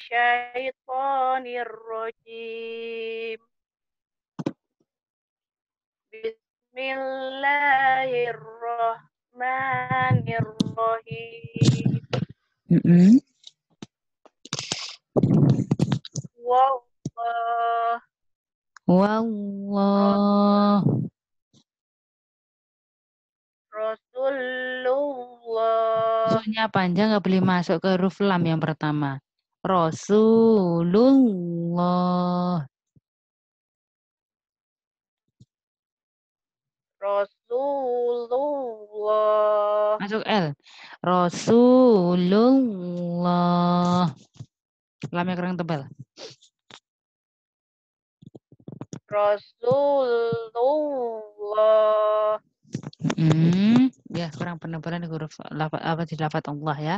minasyaitonir rajim. Bismillahirrahmanirrahim. Wallah Wallah. Rasulullah. Sunya panjang nggak boleh masuk ke huruf lam yang pertama. Rasulullah. Rasulullah. Masuk L. Rasulullah. Lamnya kurang tebal. Rasulullah. Ya, kurang penebalan huruf apa di lafaz Allah ya.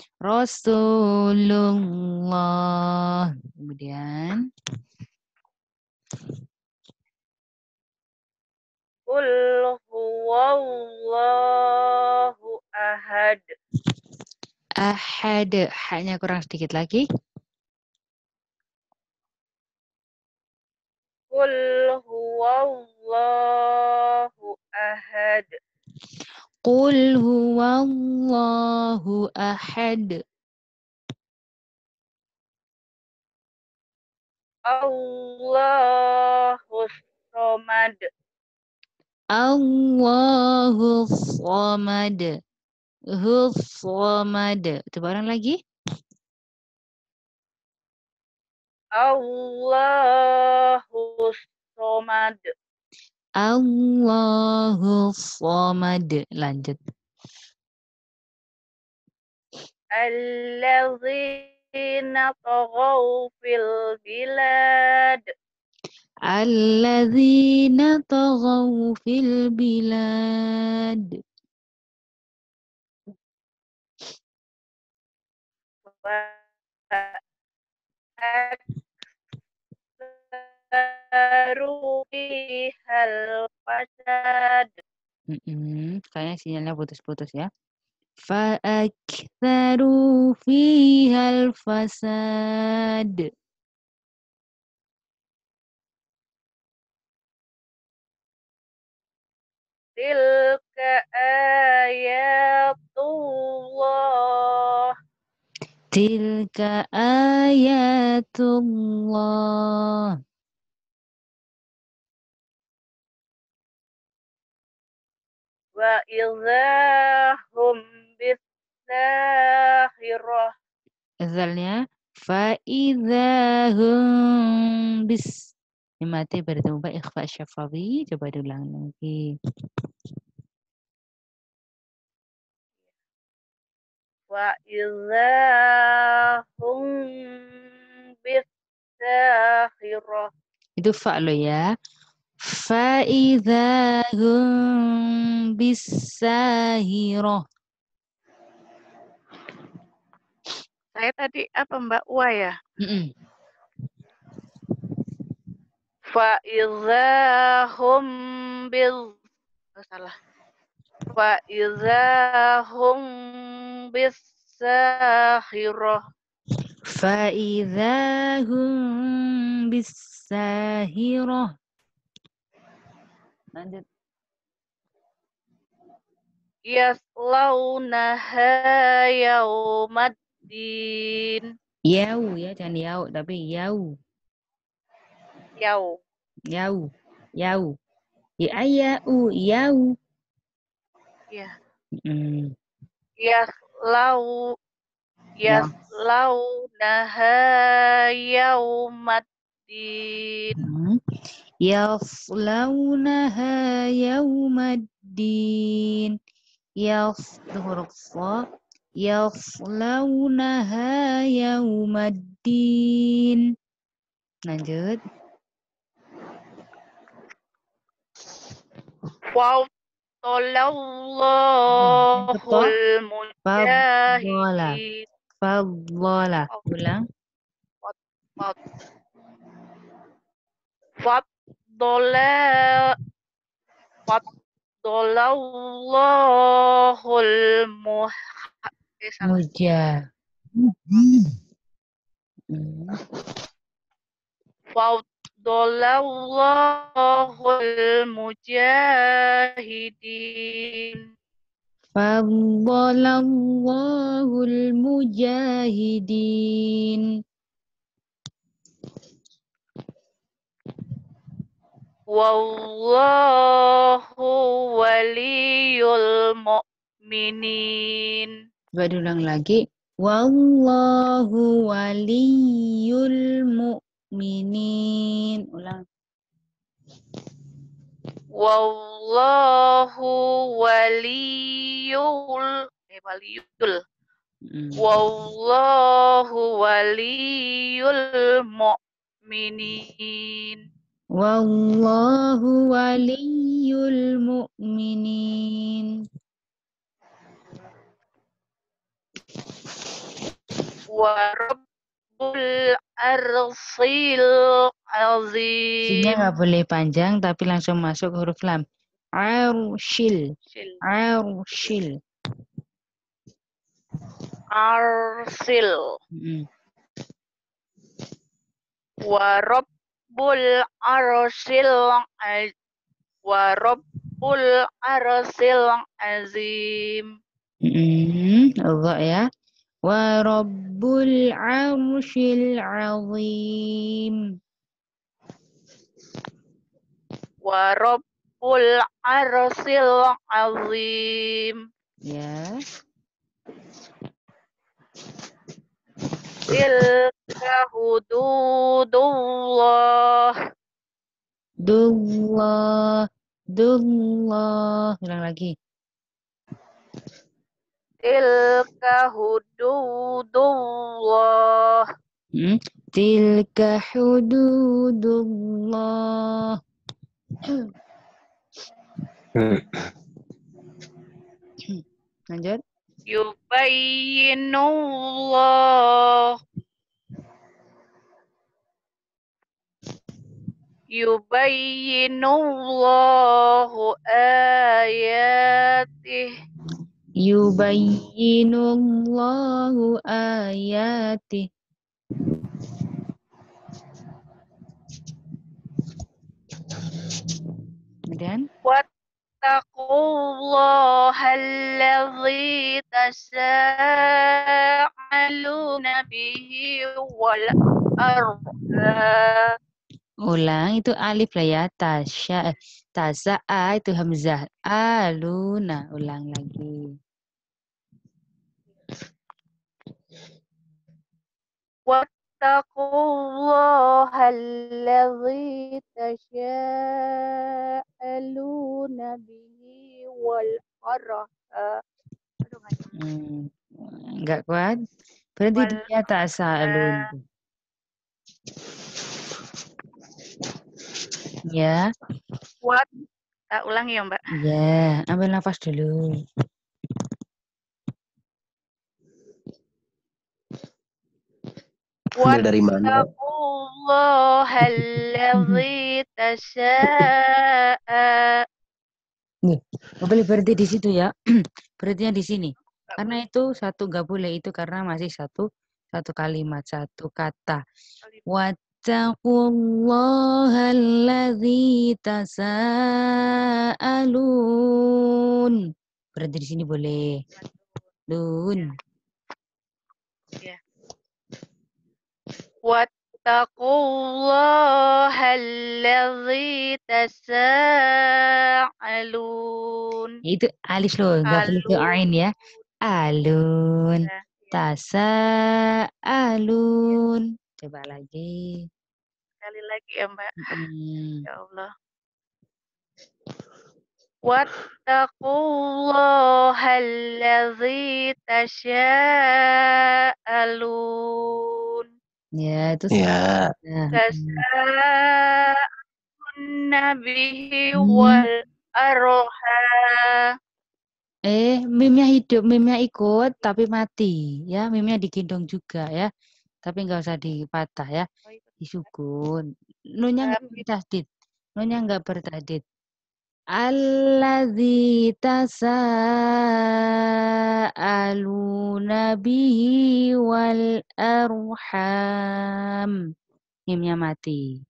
Rasulullah. Kemudian Qul huwallahu ahad. ahad. Hanya kurang sedikit lagi. Qul huwallahu ahad. Qul huwallahu ahad. Allahus somad. Allahu Samad. Samad. Coba orang lagi. Allahus somad. Allahu Samad. Lanjut. Alladzina taghaw fil bilad. Alladzina taghaw fil bilad. Baru bihal fasad. Kayaknya sinyalnya putus-putus ya. Fa'aktharu fihal fasad. Tilka ayatullah. Tilka ayatullah. Wa idhahum bisahirah. Azalnya fa'idhahum bis. Ini mati bertemu baik ikhfa syafawi. Coba diulang lagi. Wa idhahum bisahirah. Itu fa lo ya. Fa'idhahum bisahirah. Saya tadi apa Mbak Wa ya? Fa idhahum bil salah. Fa idhahum bisahirah. Fa'idhahum bisahirah. Lanjut. Yaslaunaha yaumaddin. Yau ya, jangan yau tapi yau. Yau. Yau. Yau. Ya ayau yau. Ya. Mm. Yaslaunaha yaumaddin. Yaslaunaha yaumaddin. Huruf fa. Yaslaunaha yaumaddin. Lanjut. Faddalallahul mujahidin. Faddala. Ulang. Faddalallahul Mujah. Faddalallahul mujahidin. Faddalallahul mujahidin. Wallahu waliyul mu'minin. Coba diulang lagi. Wallahu waliyul mu'minin. Ulang. Wallahu waliyul Wallahu waliyul mu'minin. Wallahu waliyul mu'minin. Wa rabbul arsil Sinya azim. nggak boleh panjang tapi langsung masuk huruf lam. Arshil. Arshil. Arsil. Wa rabbul arsil azim. Allah ya. Wa rabbul arshil azim. Wa rabbul arsil azim. Ya. Tilka hududullah. Dullah. Dullah. Ulang lagi. Tilka hududullah. Tilka hududullah. Lanjut. Yubayyinullah. Yubayyinullahu ayatih. Yubayyinullahu ayatih. Kemudian Wattaqullahal tasa'aluna bihi wal arham. ulang itu alif lah ya. Tasa'a itu hamzah. Aluna. Ulang lagi. Wattaqullahal tasa'aluna bihi wal arham. Enggak kuat. Berarti dia tasa'alun. Ya. What? Ulang ya, Mbak. Ya, ambil nafas dulu. Ambil dari mana? Wattaqullahal tasa'a. Nih, nggak boleh berhenti di situ ya. Berhentinya di sini. Karena itu satu nggak boleh itu karena masih satu kalimat, satu kata. Wattaqullahal tasa'alun. Berhenti di sini boleh. Lun. Ya. Wattaqullahal tasa'alun. Itu alis loh, nggak boleh ke ain ya. Alun. Tasa'alun. Coba lagi. Sekali lagi ya, Mbak. Ya Allah. Wattaqullahal tasa'alun. Ya, itu Ya. Tasa'aluna bihi wal arham. Mimnya hidup, mimnya ikut, tapi mati. Ya, mimnya digendong juga ya. Tapi nggak usah dipatah ya. Disukun. Nunnya nggak bertadid. Nunnya nggak bertadid. Alladzi tasaaluna bihi wal arham. Mimnya mati.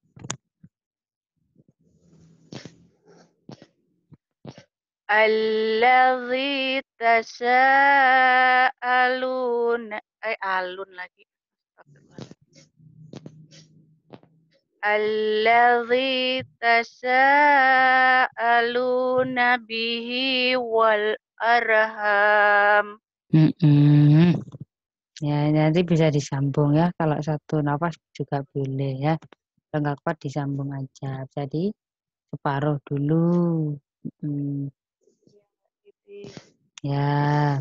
Alladzi tasaaluna alun lagi. Alladzi tasaaluna bihi wal arham. Ya, nanti bisa disambung ya. Kalau satu nafas juga boleh ya. Kalau nggak kuat disambung aja. Jadi separuh dulu. Ya.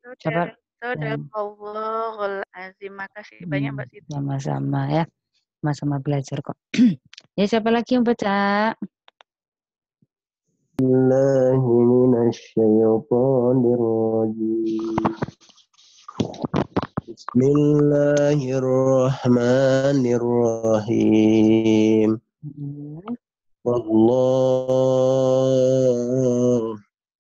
Sadaqallahul azim. Makasih banyak Mbak Siti. Sama-sama ya. Sama-sama belajar kok. Ya, siapa lagi yang baca? Bismillahirrahmanirrahim. Wallah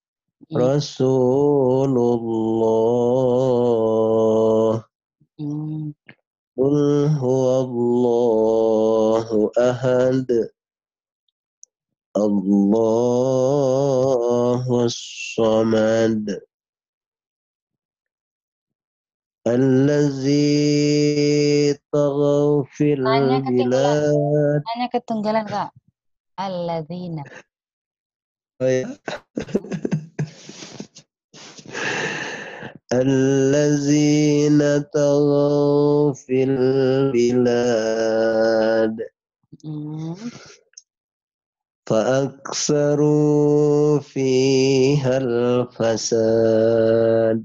Rasulullah. Qul huwallahu ahad. Allahus samad. Allazi taghaw fil bilad. Nanya ketinggalan, Kak. Alladzina. Oh ya. Allazina taghaw fil bilad. فأكثروا فيها الفساد.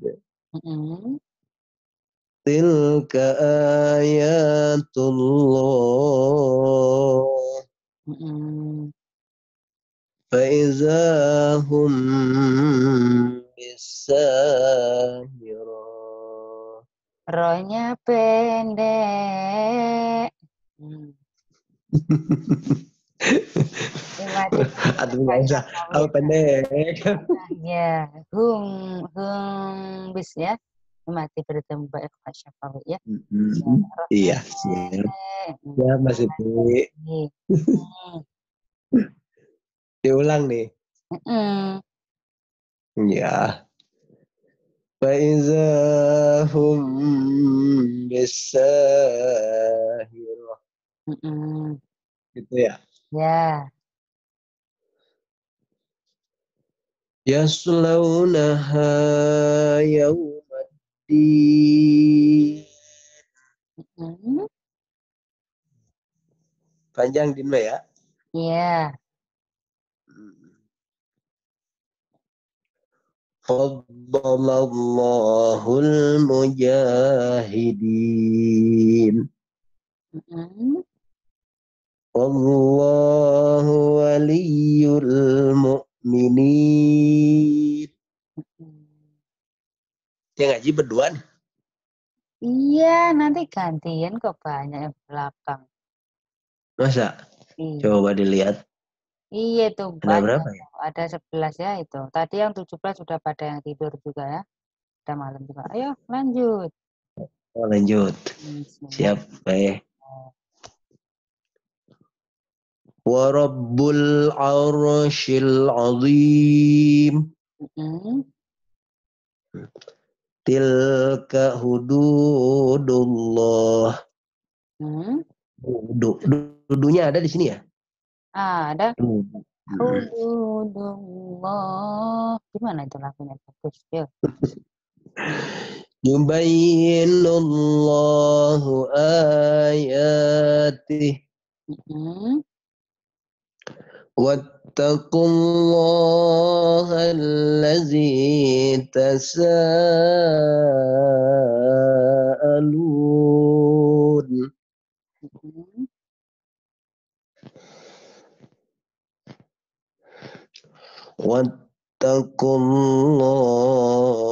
تلك آيات الله فإذا هم بالساهرة. Rohnya pendek. Aduh nggak usah, apa pendek. Ya, bis ya. Mati bertemu baik Syafawi ya. Iya, siap. Ya, Mas Ibu. Diulang nih. Ya. Faiza hum bisahirah. Gitu ya. Ya. Yaslaunaha yawmaddin. Panjang Dinma ya. Iya. Faddalallahul mujahidin. Wallahu waliyul mu'minin. Yang ngaji berdua nih. Iya, nanti gantian kok banyak yang belakang. Masa? Iya. Coba dilihat. Iya tuh. Ada berapa ya? Ada 11 ya itu. Tadi yang 17 sudah pada yang tidur juga ya. Udah malam juga. Ayo lanjut. Oh, lanjut. Siap, baik. Wa rabbul arsyil azim. Tilka hududullah. Dudunya ada di sini ya? Ada. Hududullah. Gimana itu lagunya? Bagus. Yuk. Yubayyinullahu ayatih. Wattaqullaha allazi tasaalun.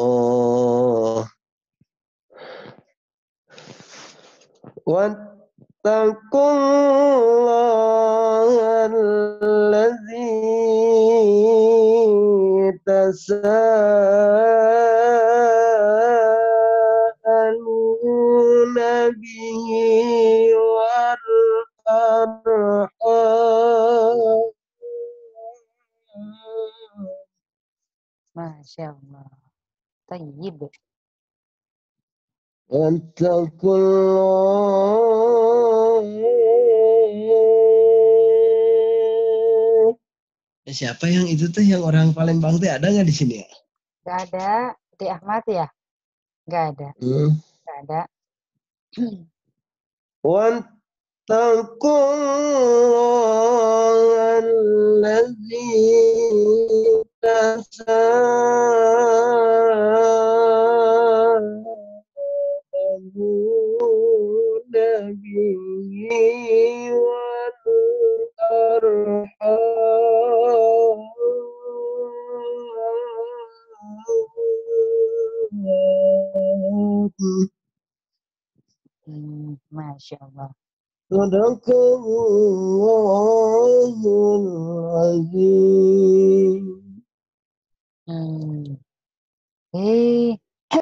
Wattaqullah واتقوا الله الذي تساءلون به والأرحام. Masya Allah. Tayyib. واتقوا الله. Siapa yang itu tuh yang orang Palembang tuh ada nggak di sini ya? Gak ada. Di Ahmad ya? Gak ada. Gak ada. واتقوا الله الذي تساءلون به والأرحام. Masya Allah. Sadaqallahul azim. Eh,